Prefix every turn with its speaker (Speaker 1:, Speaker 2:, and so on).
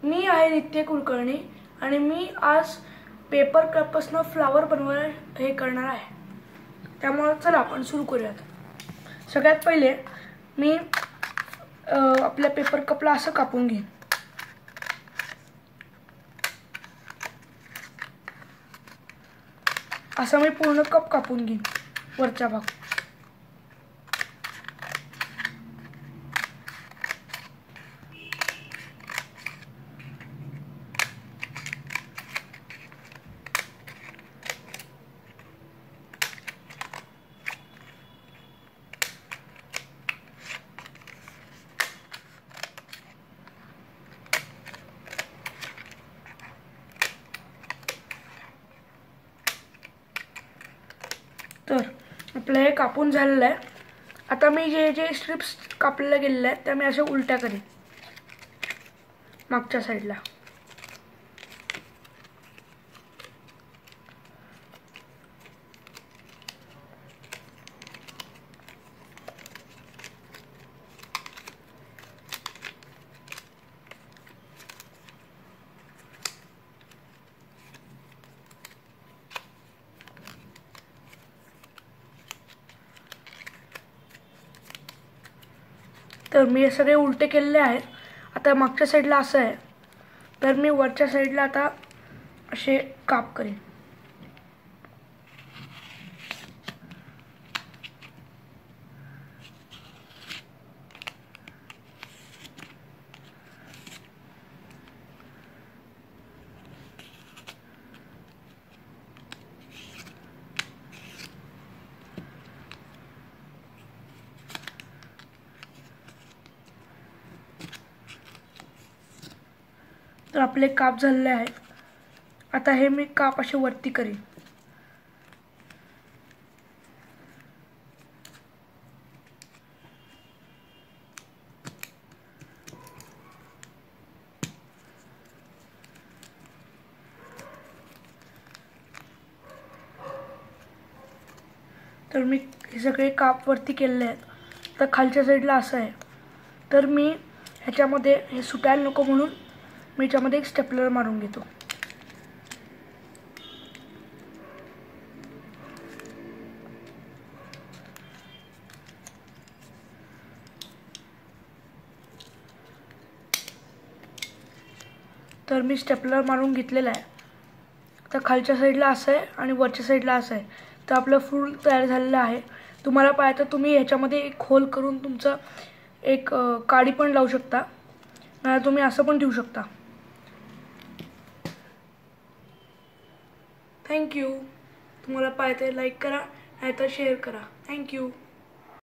Speaker 1: मी आहे नित्य कुलकर्णी आणि मी आज पेपर कपपासून फ्लावर बनवायला हे करणार आहे। त्यामुळे चला आपण सुरू करूयात। सगळ्यात पहिले मी आपल्या पेपर कपला असं कापून घेईन। असं मी पूर्ण कप कापून घेईन वरचा भाग। तर आपलं हे कापून झालेलं आहे। आता मी जे स्ट्रिप्स कापलेल्या गेलेल्या आहेत त्या मी अशा उलट्या करीन मागच्या साईडला। तर मी हे सगळे उलटे केलेले आहेत। आता मागच्या साईडला असं आहे, तर मी वरच्या साईडला आता असे काप करेन। तर आपले काप झालेले आहेत। आता हे मी काप असे वरती करीन। तर मी हे सगळे काप वरती केलेले आहेत। तर खालच्या साईडला असं आहे, तर मी ह्याच्यामध्ये हे सुटायला नको म्हणून मी ह्याच्यामध्ये एक स्टेपलर मारून घेतो। तर मी स्टेपलर मारून घेतलेला आहे। तर खालच्या साईडला असं आहे आणि वरच्या साईडला असं आहे। तर आपलं फूल तयार झालेलं आहे। तुम्हाला पाहिजे तर तुम्ही ह्याच्यामध्ये एक होल करून तुमचं एक काडी पण लावू शकता, नाही तुम्ही असं पण ठेवू शकता। थँक्यू। तुम्हाला पाहिजे तर लाईक करा, नाही तर शेअर करा। थँक्यू।